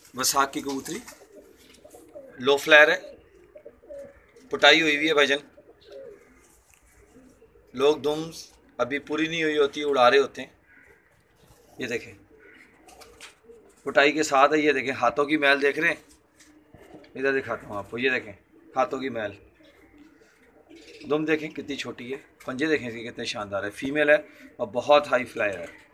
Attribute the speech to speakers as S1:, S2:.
S1: वसाख की कबूतरी, लो फ्लायर है, पुटाई हुई हुई है भाईजान। लोग दुम अभी पूरी नहीं हुई होती, उड़ा रहे होते हैं। ये देखें पुटाई के साथ है, ये देखें हाथों की मैल देख रहे हैं, इधर दिखाता हूँ आपको, ये देखें हाथों की मैल। दुम देखें कितनी छोटी है, पंजे देखें इसके कितने शानदार है, फीमेल है और बहुत हाई फ्लायर है।